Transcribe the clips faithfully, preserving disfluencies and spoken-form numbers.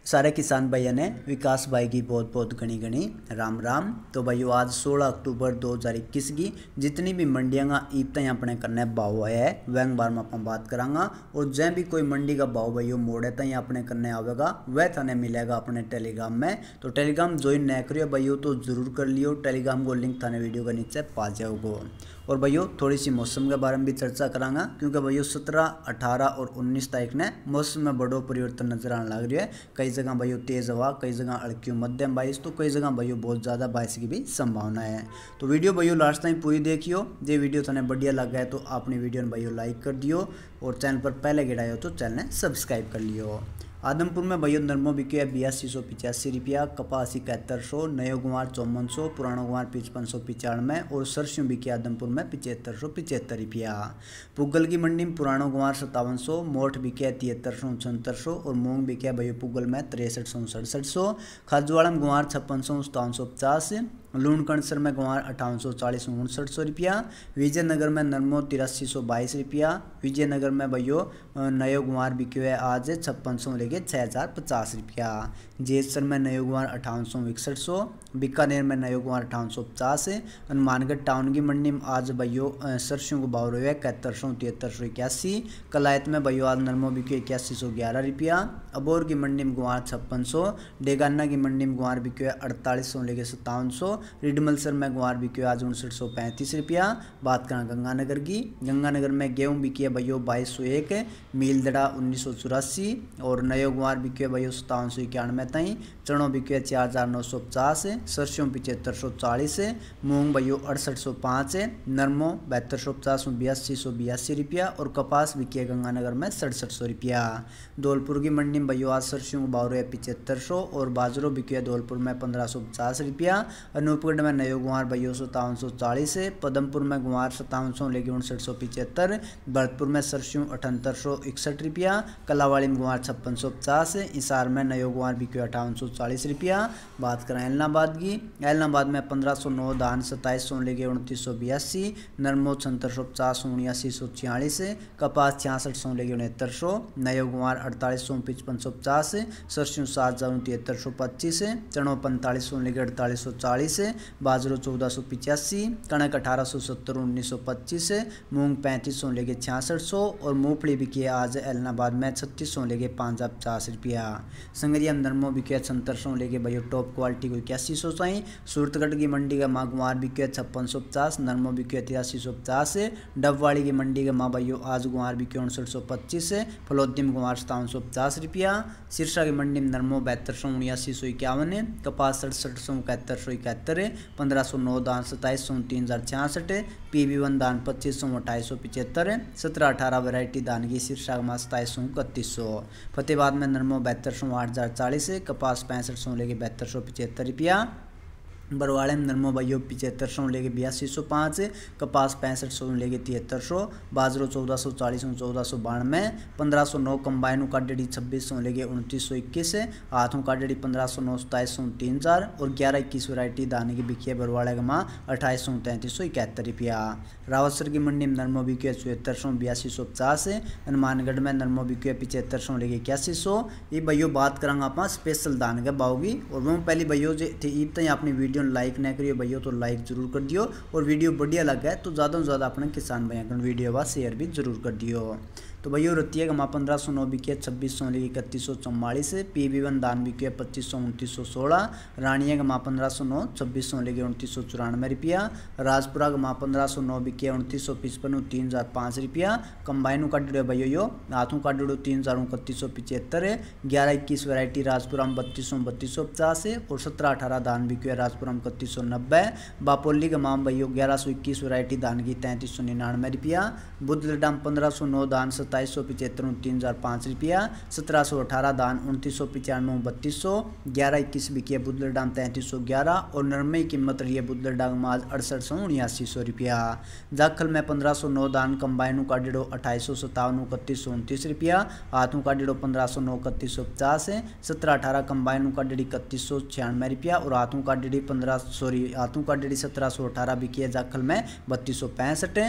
सारे किसान भैया ने विकास भाई की बहुत बहुत घनी घनी राम राम। तो भाइयों आज सोलह अक्टूबर दो हज़ार इक्कीस की जितनी भी मंडियां का ईद अपने करने भाव आया है वह बार में अपन बात करांगा। और जै भी कोई मंडी का भाव भाइयों मोड़े तय अपने करने आवेगा वह थाने मिलेगा अपने टेलीग्राम में। तो टेलीग्राम ज्वाइन न करियो भाइयों तो जरूर कर लियो, टेलीग्राम को लिंक थाने वीडियो के नीचे पा जाओगे। और भाइयों थोड़ी सी मौसम के बारे में भी चर्चा करांगा क्योंकि भाइयों सत्रह अठारह और उन्नीस तारीख ने मौसम में बड़ो परिवर्तन नजर आने लग रहा है। कई जगह भाइयों तेज हवा, कई जगह हल्की मध्यम बारिश, तो कई जगह भाइयों बहुत ज़्यादा बारिश की भी संभावना है। तो वीडियो भाइयों लास्ट टाइम पूरी देखियो। ये वीडियो थाने बढ़िया लगा है तो अपनी वीडियो ने भाइयों लाइक कर दियो और चैनल पर पहले गिराए हो तो चैनल ने सब्सक्राइब कर लियो। आदमपुर में भैया नरमो बिके बयासी सौ पिचासी रुपया, कपास इकहत्तर सौ, नयो गुवार चौवन सौ, पुरानो गुवार पिचपन सौ पिचानवे और सरसों बिके आदमपुर में पिचहत्तर सौ पिचहत्तर रुपया। पुगल की मंडी में पुरानो गुवार सत्तावन सौ, मोठ बिके तिहत्तर सौ उनहत्तर सौ और मूंग बिके भैया पुगल में तिरसठ सौ सड़सठ सौ। खाजवाड़ा में गुवार छप्पन सौ सतावन सौ पचास, लूण कणसर में गुवार अट्ठावन सौ चालीस उनसठ सौ रुपया। विजयनगर में नरमो तिरासी सौ बाईस रुपया। विजयनगर में भैयो नयो गुवार बिके हुए आज छप्पन सौ लेके छः हज़ार पचास रुपया। जेसर में नयो गुवार अट्ठावन सौ इकसठ सौ, बीकानेर में नयो गुवार अट्ठावन सौ पचास। हनुमानगढ़ टाउन की मंडी में आज भैयो सरसों को भाव रहे इकहत्तर सौ तिहत्तर सौ इक्यासी। कलायत में भैयो आज नरमो बिके इक्यासी सौ ग्यारह रुपया। अबोर की मंडी में गुवार छप्पन सौ, डेगाना की मंडी में गुवार बिके हुए अड़तालीस सौ लेके सत्तावन सौ। रिडमलसर में गुवार बिके आज उनसठ सौ पैंतीस रुपया। बात करें गंगानगर की, गंगानगर में गेहूँ बिकी है भैयो बाईस सौ एक, मीलदड़ा उन्नीस सौ चौरासी और नयो गुवार बिके भैयो सत्तावन सौ इक्यानवे तई। चणों बिके चार हज़ार नौ सौ पचास, सरसों पिचहत्तर सौ चालीस, मूंग भैयो अड़सठ सौ पाँच, नरमो बहत्तर सौ पचास बयासी सौ बयासी रुपया और कपास बिके गंगानगर में सड़सठ सौ रुपया। धौलपुर की मंडी में भैयो आज सरसों को भाव रहे पिचहत्तर सौ और बाजरो बिके धौलपुर में पंद्रह सौ पचास रुपया। अनूपगढ़ में नयो गुवार भैयो सत्तावन सौ चालीस, पदमपुर में गुवार सत्तावन सौ लेके उनसठ सौ पिचहत्तर, भरतपुर में सरसों अठहत्तर सौ इकसठ रुपया। कलावाड़ी में गुवार छप्पन सौ पचास, हिसार में नयो गुवार बिके अट्ठावन सौ चालीस रुपया। बात करें एलनाबाद की, एलनाबाद में पंद्रह सौ नौ धान सत्ताईस सौ लेके उनतीस सौ बयासी, नरमो छहत्तर सौ पचास उन्यासी सौ छियालीस, कपास छियासठ सौ लेके उनहत्तर सौ, नयो गुवार अड़तालीस सौ पचपन सौ पचास, सरसों सात हज़ार तिहत्तर सौ पच्चीस, चणों पैंतालीस सौ लेके अड़तालीस सौ चालीस, बाजरो चौदह सौ पिचासी, कणक अठारह सौ सत्तर उन्नीस सौ पच्चीस, मूंग पैंतीस सौ लेके छियासठ सौ और मूंगफली बिकी आज एलनाबाद में छत्तीस सौ लेके पाँच हज़ार पचास रुपया। संगरिया में नरमो बिके सत्तर सौ लेके भैया टॉप क्वालिटी को इक्यासी सौ साई। सूरतगढ़ की मंडी का माँ गुवार बिके छप्पन सौ पचास, नरमो बिके तिरासी सौ पचास। डबवाड़ी की मंडी का माँ भैया आज गुवार बिके उनसठ सौ पच्चीस, फलोदी में गुवार सतावन सौ पचास रुपया। सिरसा की मंडी में नरमो बहत्तर सौ उन्यासी सौ इक्यावन, कपास सड़सठ सौ इकहत्तर सौ इकहत्तर, पंद्रह सौ नौ दान सत्ताईस सौ तीन हज़ार छियासठ, पी वी वन दान पच्चीस सौ अट्ठाईस सौ पिचहत्तर, सत्रह अठारह वैरायटी दान की शीर्षक में सताईस सौ इकतीस सौ। फतेहाबाद में नरमो बहत्तर सौ आठ हज़ार चालीस, कपास पैंसठ सौ लेके बहत्तर सौ पिचहत्तर रुपया। बरवाड़े में नरमो भैयो पिचहत्तर सौ लेके बयासी सौ पाँच, कपास पैंसठ सौ लेके तिहत्तर सौ, बाजरो चौदह सौ चालीस चौदह सौ बानवे, पंद्रह सौ नौ कम्बाइनों का डेढ़ी छब्बीस सौ लेके उनतीस सौ इक्कीस, हाथों का डेढ़ी पंद्रह सौ नौ सताईस सौ तीन हज़ार और ग्यारह इक्कीस वैरायटी दाने की बिकी है बरवाड़े का माँ अट्ठाईस सौ तैंतीस सौ इकहत्तर रुपया। रावतसर की मंडी में नरमो बिके चौहत्तर सौ बयासी सौ पचास, हनुमानगढ़ में नरमो बिके पिचहत्तर सौ लेके इक्यासी सौ। ये भैयो बात करांगा आप स्पेशल दान के भाव की। और वो पहली भैयो थी ईद तक अपनी वीडियो लाइक ना करियो भैया तो लाइक जरूर कर दियो और वीडियो बढ़िया लगा है तो ज़्यादा से ज़्यादा अपने किसान भैया को वीडियो वा शेयर भी जरूर कर दियो। तो भैया रतिया का माँ पंद्रह सौ नौ बिके छब्बीस सौ लेके इकतीस सौ चौवालीस, पी वी वन दान बिके पच्चीस सौ उनतीस सौ सोलह, रानिया का माँ पंद्रह सौ नौ छब्बीस सौ लेके उनतीस सौ चौरानवे रुपया, राजपुरा का माँ पंद्रह सौ नौ बिके उनतीस सौ पिचपन तीन हज़ार पाँच रुपया। कम्बाइनों का डेढ़ भैया यो हाथों का डेढ़ो तीन हज़ार उनतीस सौ पिचहत्तर, ग्यारह इक्कीस वैरायटी राजपुरा में बत्तीस सौ बत्तीस सौ पचास और सत्रह अठारह दान बिके राजपुरा में इकतीस सौ नब्बे। बापोली का माम भैया ग्यारह सौ इक्कीस वैरायटी दान की तैंतीस सौ निन्यानवे रुपया। बुद्धलडा में पंद्रह सौ नौ दान सत्ताईस सौ पिचहत्तर तीन हज़ार पाँच रुपया, सत्रह सौ अठारह दान उनतीस सौ पचानवे बत्तीस सौ, ग्यारह इक्कीस बिकी है बुद्धलडा में तैंतीस सौ ग्यारह और नरमे की कीमत रही है बुद्धलडा में आज अड़सठ सौ उन्यासी सौ रुपया। जाखल में पंद्रह सौ नौ दान कम्बाइनों का डेढ़ो अट्ठाईस सौ सत्तावन इकतीस सौ उनतीस रुपया, हाथों का डेढ़ो पंद्रह सौ नौ इकतीस सौ पचास, सत्रह अठारह कम्बाइनों का डेढ़ी इकतीस सौ छियानवे रुपया और हाथों का डेढ़ी पंद्रह सॉरी हाथों का डेढ़ी सत्रह सौ अठारह बिकी है जाखल में बत्तीस सौ पैंसठ।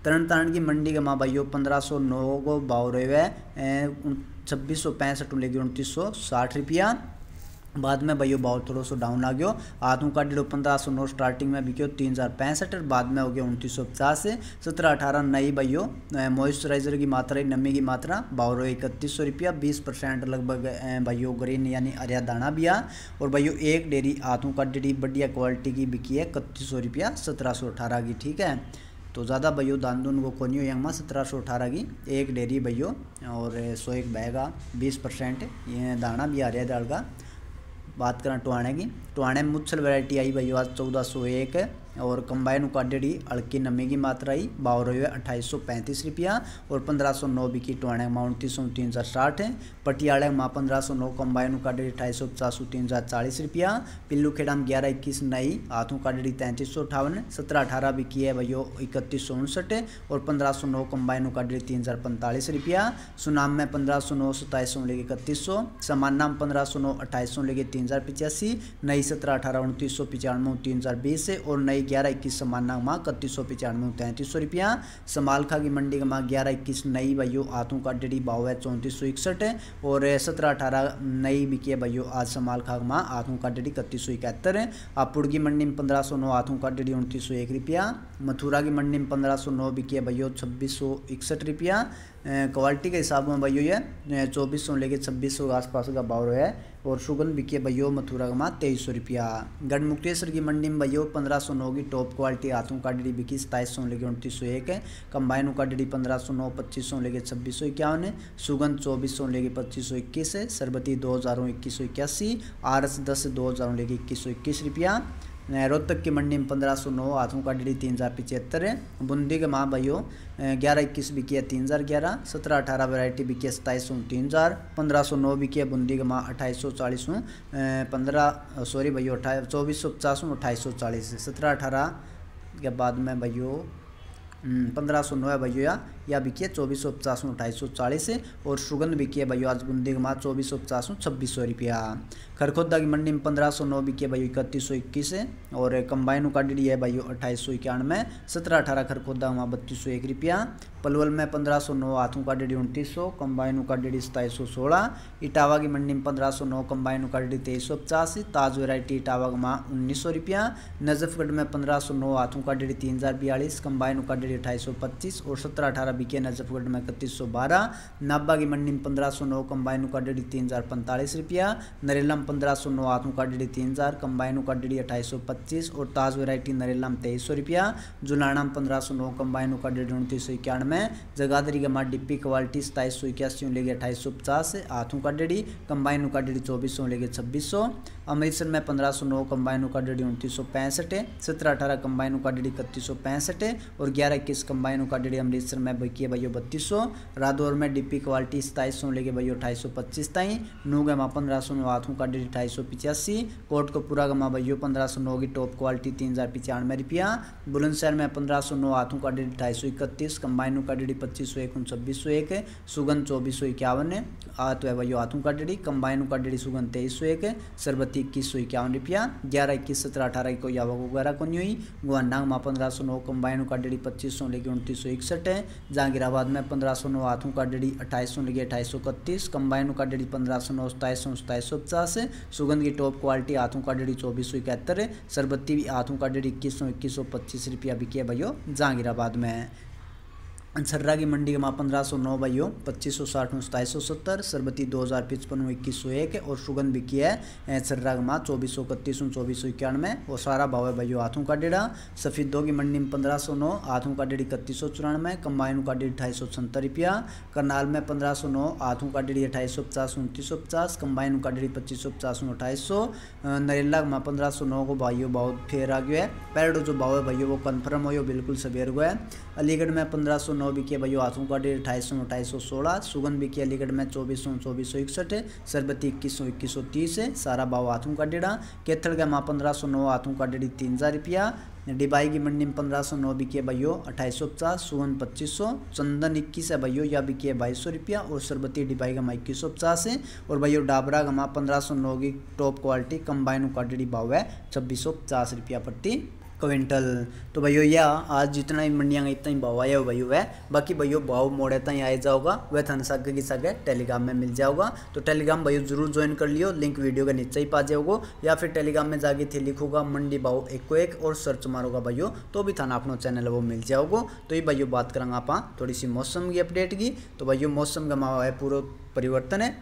तरन तारण की मंडी के माँ भाइयों पंद्रह सौ नौ को भाव रहे हुए छब्बीस सौ पैंसठ लेके उनतीस सौ साठ रुपया। बाद में भाइयों भाव थोड़ा सा डाउन आ गयो। आधू का डेढ़ पंद्रह सौ नौ स्टार्टिंग में बिको तीन हज़ार पैंसठ, बाद में हो गया उनतीस सौ पचास से सत्रह अठारह नई भाइयों मॉइस्चराइजर की मात्रा नमी की मात्रा भाव रहे इकतीस सौ रुपया, बीस परसेंट लगभग भाइयों ग्रीन यानी हरिया दाना बिया। और भाइयों एक डेयरी आधू का डेढ़ी बढ़िया क्वालिटी की बिकी है इकतीस सौ रुपया सत्रह सौ अठारह की। ठीक है, तो ज़्यादा भाइयों दान दून को कोनी हो यंग सत्रह सौ अठारह की एक डेयरी भाइयों और सौ एक बैगा बीस परसेंट ये दाना भी आ रहा है दाल का। बात करें टोहाने की, टोहाने में मुच्छल वैरायटी आई भाई आज चौदह सौ एक और कंबाइन उकाडेड़ी हल्की नमी की मात्रा आई भाव रही है अट्ठाईस सौ पैंतीस रुपया। और पंद्रह सौ नौ बिकी टोहाने में उनतीस सौ तीन हज़ार साठ है। पटियाले में पंद्रह सौ नौ कंबाइन उकाडेड़ी अट्ठाईस सौ पचास तीन हज़ार चालीस रुपया। पिल्लू खेड़ा में ग्यारह इक्कीस नई हाथों काडेड़ी तैंतीस सौ अठावन, सत्रह अठारह बिकी है भैया इकतीस सौ उनसठ और पंद्रह सौ नौ कंबाइन उकाडेड़ी तीन हज़ार पैंतालीस रुपया। सुनाम में पंद्रह सौ नौ सत्ताईस सौ लेके इकतीस सौ, समान्ना में पंद्रह सौ नौ अट्ठाईस सौ लेके तीन हज़ार पिचासी, नई सत्रह अठारह उनतीस सौ पचानवे तीन हज़ार बीस और नई ग्यारह इक्कीस समान्ना माँ इकतीस सौ पचानवे तैंतीस सौ रुपया। समालखा की मंडी का माँ ग्यारह इक्कीस नई भाइयों हाथों का डेढ़ी भाव है चौंतीस सौ इकसठ और सत्रह अठारह नई बिकी है भाइयों आज समालखा का माँ हाथों का डेढ़ी इकतीस सौ इकहत्तर है। हापुड़ की मंडी में पंद्रह सौ नौ हाथों का डेढ़ी उनतीस सौ एक रुपया। मथुरा की मंडी में पंद्रह सौ नौ बिकी है भाइयों छब्बीस सौ इकसठ रुपया। क्वालिटी के हिसाब में भाइयों ये चौबीस सौ लेके छब्बीस सौ के आसपास का भाव है। और सुगंध बिकी भैया मथुरा का माँ तेईस सौ रुपया। गढ़मुक्तेश्वर की मंडी में भैया पंद्रह सौ नौ की टॉप क्वालिटी हाथों का डेढ़ी बिकी सताईस सौ लेके उनतीस सौ एक है। कंबाइन का डेढ़ी पंद्रह सौ नौ पच्चीस सौ लेके छब्बीस सौ इक्यावन है। सुगंध चौबीस सौ लेके पच्चीस सौ इक्कीस है। सरबती दो हज़ारों इक्कीस सौ इक्यासी। आर एस दस दो हज़ारों लेके इक्कीस सौ इक्कीस रुपया। रोहतक की मंडी में पंद्रह सौ नौ हाथों का डेढ़ी तीन हज़ार पिचहत्तर है। बूंदी के माँ भाइयों ग्यारह इक्कीस बिकी है तीन हज़ार ग्यारह, सत्रह अठारह वैरायटी बिकी है सताईस सौ तीन हज़ार, पंद्रह सौ नौ बिकी है बूंदी के माँ अट्ठाईस सौ चालीस हूँ पंद्रह सॉरी भैया अट्ठाईस चौबीस सौ पचास हूँ अट्ठाईस सौ चालीस। सत्रह अठारह के बाद में भैया पंद्रह सौ नौ है भैया या बिकी है चौबीस सौ पचास अट्ठाईस सौ चालीस है। और सुगंध बिकी है भैया आज बूंदी के माँ चौबीस सौ पचास छब्बीस सौ रुपया। खरखोदा की मंडी में पंद्रह सौ नौ बिकी है भैया इकतीस सौ इक्कीस है। और कंबाइन का डेढ़ी है भैया अट्ठाईस सौ इक्यानवे, सत्रह अठारह खरखोदा वहाँ बत्तीस सौ एक रुपया। पलवल में पंद्रह सौ नौ हाथों का डेढ़ी उनतीस सौ, कंबाइन का डेढ़ी सताईस सौ सोलह। इटावा की मंडी में पंद्रह सौ नौ कंबाइन का डेढ़ी तेईस सौ पचास। ताज वेरायटी इटावा का माँ उन्नीस सौ रुपया। नजफगढ़ में पंद्रह सौ नौ हाथों का डेढ़ी तीन हज़ार बयालीस, कंबाइन का डेढ़ी अट्ठाईस सौ पच्चीस और सत्रह अठारह बिके नजफगढ़ में इकतीस सौ बारह। नाबा की मंडी में पंद्रह सौ नौ कंबाइन का डेढ़ी तीन हज़ार पैंतालीस रुपया। नरेला में पंद्रह सौ नौ हाथों का डेढ़ी तीन हज़ार, कंबाइन का डेढ़ी अट्ठाईस सौ पच्चीस और ताज वेरायटी नरेला में तेईस सौ रुपया। जुलाना में पंद्रह सौ नौ कंबाइन का डेढ़ी उनतीस सौ इक्यानवे। जगाधरी का माँ डिप्पी क्वालिटी सताईस सौ इक्यासी लेके अट्ठाईस सौ पचास हाथों का डेढ़ी, कंबाइन का डेढ़ी चौबीस सौ लेके छब्बीस सौ। अमृतसर में पंद्रह सौ नौ कंबाइन का डेढ़ी उनतीस सौ पैंसठ है। सत्रह अठारह कंबाइन का डेढ़ी इकतीस सौ पैंसठ है। और ग्यारह इक्कीस कंबाइन का डेढ़ी अमृतसर में बिकी है भैया बत्तीस सौ। रादौर में डिप्पी क्वालिटी सताईस सौ लेके भैया अट्ठाईस सौ पच्चीस ताई। नूग माँ पंद्रह सौ नौ हाथों का डेढ़ी अट्ठाईस सौ पिचासी। कोटकपुरा का माँ भैया पंद्रह सौ नौ की टॉप क्वालिटी तीन हज़ार पचानवे रुपया। बुलंदशहर में पंद्रह सौ नौ हाथों का डेढ़ी अट्ठाईस सौ इकतीस, कंबाइन का डेढ़ी पच्चीस सौ एक छब्बीस सौ एक है। सुगंध चौबीस सौ इक्यावन है आ तो है भैया हाथों का डेढ़ी, कंबाइन का डेढ़ी सुगंध तेईस सौ एक है। सरबती इक्कीस सौ इक्यावन रुपया। ग्यारह इक्कीस सत्रह अठारह की कोई आवक वगैरह को नहीं हुई। गुआंडांग में पंद्रह सौ नौ कंबाइन का डेढ़ी पच्चीस सौ लेके उनतीस सौ इकसठ है। जहांगीराबाद में पंद्रह सौ नौ हाथों का डेढ़ी अट्ठाईस सौ लेके अट्ठाईस सौ इकतीस, कंबाइन का डेढ़ी पंद्रह सौ नौ सताईस सौ सताईस सौ पचास है। सुगंध की टॉप क्वालिटी हाथों का डेढ़ी चौबीस सौ इकहत्तर है। सरबत्ती हाथों का डेढ़ी इक्कीस सौ इक्कीस सौ पच्चीस रुपया बिकी है भैया जहांगीराबाद में। छर्रा की मंडी के माँ पंद्रह सौ नौ भैया पच्चीस सौ साठ सताईस सौ सत्तर, सरबती दो हज़ार पचपन इक्कीस सौ एक और सुगंध बिकी है छर्रा के माँ चौबीस सौ इकतीस चौबीस सौ इक्यानवे और सारा भाव है भैया हाथों का डेढ़ा। सफेदों की मंडी में पंद्रह सौ नौ हाथों का डेढ़ी इकतीस सौ चौरानवे, कंबाइन का डेढ़ी अठाईस सौ सत्तर रुपया। करनाल में पंद्रह सौ नौ हाथों का डेढ़ी अट्ठाईस सौ पचास उनतीस सौ पचास, कंबाइन का डेढ़ी पच्चीस सौ पचास अट्ठाईस सौ। नरेला के माँ पंद्रह सौ नौ को भाइयों भाव फेर आ गया है। पैरडो जो भाव है भैया वो कन्फर्म हो बिल्कुल सवेर हुआ है। अलीगढ़ में पंद्रह सौ नौ बिकी भैया हाथों का डेढ़ अट्ठाईस सौ अट्ठाईस सौ सोलह। सुगंध बिकी अलीगढ़ में चौबीस सौ चौबीस सौ इकसठ है। सरबती इक्कीस सौ इक्कीस सौ तीस है। सारा भाव हाथों का डेढ़ा। केथड़ का माँ पंद्रह सौ नौ हाथों का डेढ़ी तीन हज़ार रुपया। डिबाई की मंडी में पंद्रह सौ नौ बिकी है भैया अट्ठाईस सौ पचास, सुगंध पच्चीस सौ। चंदन इक्कीस है भैया या बिकी है बाईस सौ रुपया और सरबती डिबाई का माँ इक्कीस सौ पचास है। और भैया डाबरा का माँ पंद्रह सौ नौ की टॉप क्वालिटी कंबाइन का डेढ़ी भाव है छब्बीस सौ पचास रुपया प्रति क्विंटल। तो भाइयों यह आज जितना ही मंडियाँ इतना ही भाव आया हो भाइयों वह, बाकी भाइयों भाव मोड़े तक आ जाओगा वह थाने सागे की सागे टेलीग्राम में मिल जाओगा। तो टेलीग्राम भाइयों जरूर ज्वाइन कर लियो, लिंक वीडियो के नीचे ही पा जाओगे, या फिर टेलीग्राम में जाके थे लिखोगा मंडी भाव एक को एक और सर्च मारोगा भाइयों तो भी थाना अपना चैनल वो मिल जाओगे। तो ये भाइयों बात करेंगे आप थोड़ी सी मौसम की अपडेट की। तो भाइयों मौसम का माहौल है पूरा परिवर्तन है।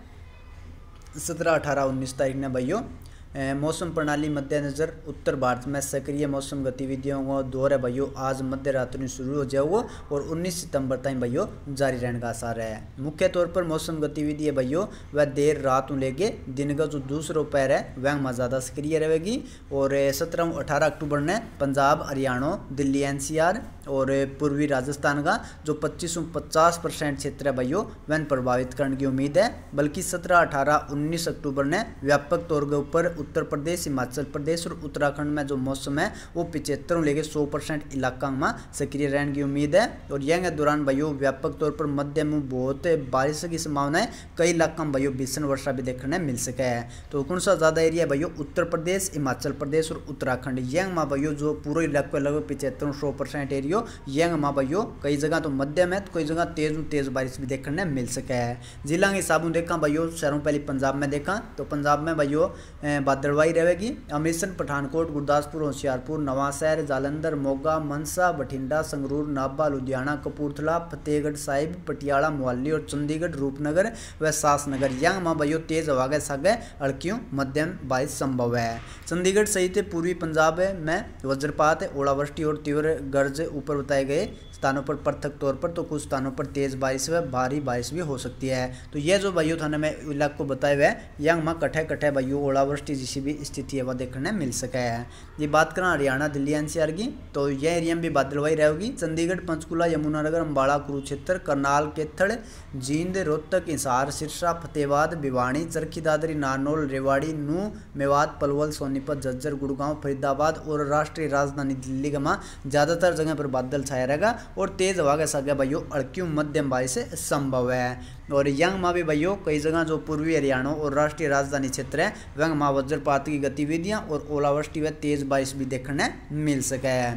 सत्रह अठारह उन्नीस तारीख ने भाइयों मौसम प्रणाली मद्देनजर उत्तर भारत में सक्रिय मौसम गतिविधियों का दौर है भाइयों आज मध्य रात्रि शुरू हो जाएगा और उन्नीस सितंबर तक भाइयों जारी रहने का आसार है। मुख्य तौर पर मौसम गतिविधि है भाइयों वह देर रात को लेके दिन का जो दूसरा पैर है वह में ज़्यादा सक्रिय रहेगी। और सत्रह अठारह अक्टूबर ने पंजाब, हरियाणा, दिल्ली एनसीआर और पूर्वी राजस्थान का जो पच्चीस पचास परसेंट क्षेत्र है भाइयों वह प्रभावित करने की उम्मीद है। बल्कि सत्रह अठारह उन्नीस अक्टूबर ने व्यापक तौर के ऊपर उत्तर प्रदेश, हिमाचल प्रदेश और उत्तराखंड में जो मौसम है वो पिछहत्तर लेके सौ परसेंट इलाका में सक्रिय रहने की उम्मीद है। और यह दौरान भाइयों व्यापक तौर पर मध्यम बहुत बारिश की संभावना है, कई इलाकों में भाइयों भीषण वर्षा भी देखने मिल सके है। तो कौन सा ज़्यादा एरिया भाइयों उत्तर प्रदेश, हिमाचल प्रदेश और उत्तराखंड, यंग में भाइयों जो पूरे इलाके लगभग पिछहत्तर सौ परसेंट एरिया यंग में भाइयों कई जगह तो मध्यम है तो कई जगह तेज तेज बारिश भी देखने मिल सके है। जिला के हिसाब से देखा भाइयों शहरों पहले पंजाब में देखा तो पंजाब में भाइयों बादलवाई रहेगी। अमृतसर, पठानकोट, गुरदासपुर, होशियारपुर, नवांशहर, जालंधर, मोगा, मनसा, बठिंडा, संगरूर, नाभा, लुधियाना, कपूरथला, फतेहगढ़ साहिब, पटियाला, मोहाली और चंडीगढ़, रूपनगर व सासनगर यंग में भाइयों तेज हवा के सागे हल्कियों मध्यम बारिश संभव है। चंडीगढ़ सहित पूर्वी पंजाब में वज्रपात, ओलावृष्टि और तीव्र गरज ऊपर बताए गए स्थानों पर पृथक तौर पर तो कुछ स्थानों पर तेज बारिश व भारी बारिश भी हो सकती है। तो यह जो भाइयों थाने में इलाके को बताए हुए हैं यंग में कठे कठे भाइयों ओलावृष्टि जैसी भी स्थिति है वह देखने मिल सके है। ये बात करें हरियाणा, दिल्ली एनसीआर की तो यह एरिया में भी बादलवाई रहेगी। चंडीगढ़, पंचकुला, यमुनानगर, अम्बाला, कुरुक्षेत्र, करनाल, केथड़, जींद, रोहतक, हिसार, सिरसा, फतेहाबाद, भिवानी, चरखी दादरी, नारनौल, रेवाड़ी, नूंह, मेवात, पलवल, सोनीपत, झज्जर, गुड़गांव, फरीदाबाद और राष्ट्रीय राजधानी दिल्ली का में ज़्यादातर जगह पर बादल छाया रहेगा और तेज हवा के साथ भाइयों हल्की मध्यम बारिश संभव है। और यंग में भी भाइयों कई जगह जो पूर्वी हरियाणा और राष्ट्रीय राजधानी क्षेत्र है वह में वज्रपात की गतिविधियां और ओलावृष्टि व तेज बारिश भी देखने मिल सके है।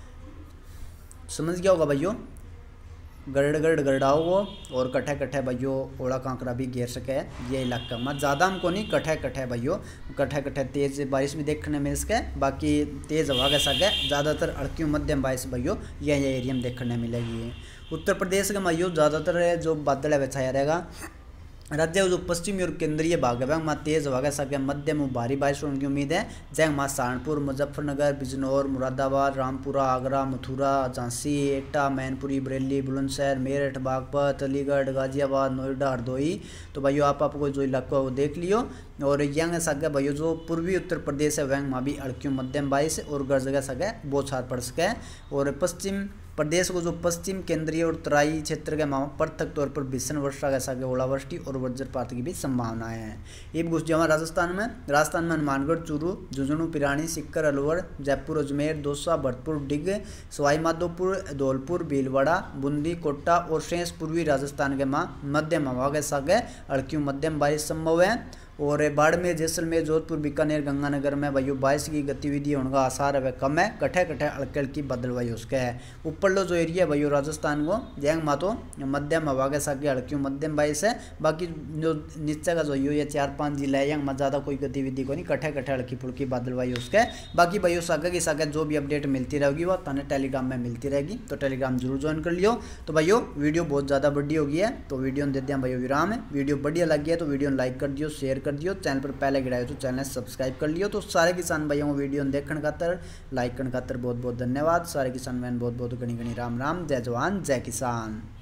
समझ गया होगा भाइयों, गड़ गड़ गड़ाओ वो और कट्ठे कट्ठे भाइयों ओला कांकरा भी घेर सके है ये इलाका में। ज़्यादा हमको नहीं कट्ठे कट्ठे भाइयों कट्ठे कट्ठे तेज बारिश भी देखने मिल सके, बाकी तेज़ हवा के सागे ज़्यादातर हल्की मध्यम बारिश भाइयों यह एरिया में देखने मिलेगी। उत्तर प्रदेश के भाइयों ज़्यादातर जो बादल है वह छाया रहेगा। राज्य जो पश्चिमी और केंद्रीय भाग है वह तेज हवा के साथ मध्यम और भारी बारिश होने की उम्मीद है। जैसे वहाँ सहारनपुर, मुजफ्फरनगर, बिजनौर, मुरादाबाद, रामपुरा, आगरा, मथुरा, झांसी, एटा, मैनपुरी, बरेली, बुलंदशहर, मेरठ, बागपत, अलीगढ़, गाजियाबाद, नोएडा, हरदोई। तो भाइयों आप आपको जो इलाका है वो देख लियो। और यंग सागे भाइयों जो पूर्वी उत्तर प्रदेश है वह वहाँ भी हल्की मध्यम बारिश और गड़ जगह सागे बौछार पड़ सके। और पश्चिम प्रदेश को जो पश्चिम, केंद्रीय और तराई क्षेत्र के मामले पृथक तौर पर भीषण वर्षा के साथ ओलावृष्टि और वज्रपात की भी संभावना है। ये घुस जावा राजस्थान में राजस्थान में हनुमानगढ़, चूरू, झुंझुनू, पिरानी, सिक्कर, अलवर, जयपुर, अजमेर, दौसा, भरतपुर, डिग, सवाई माधोपुर, धौलपुर, भीलवाड़ा, बूंदी, कोटा और शेष पूर्वी राजस्थान के मां मध्यम हवा के साथ हल्की मध्यम बारिश संभव है। और बाड़मेर, जैसलमेर, जोधपुर, बीकानेर, गंगानगर में भाइयों बारिश की गतिविधि होने का आसार है वह कम है, कट्ठे कट्ठे हल्की हल्की बादलवाई उसके है। ऊपर लो जो एरिया है भाइयों राजस्थान को जैंग मा तो मध्यम हवा के साथ हल्की मध्यम बारिश है। बाकी जो नीचे का जो ये चार पाँच जिला है यंग में ज़्यादा कोई गतिविधि को नहीं, कट्ठे कट्ठे हल्की फुल्की बादलवाई उसके। बाकी भाइयों सागे की सागे जो भी अपडेट मिलती रहेगी वह तने टेलीग्राम में मिलती रहेगी, तो टेलीग्राम जरूर ज्वाइन कर लियो। तो भाइयों वीडियो बहुत ज़्यादा बड़ी हो गई है तो वीडियो दे दिया भाइयों विराम है। वीडियो बढ़िया लग गया तो वीडियो लाइक कर दियो, शेयर कर दियो, चैनल पर पहले गिराए तो चैनल सब्सक्राइब कर लियो। तो सारे किसान भाइयों को वीडियो देखने खातर लाइक करने खातर बहुत बहुत धन्यवाद। सारे किसान बहन बहुत बहुत घनी घनी राम राम, जय जवान जय किसान।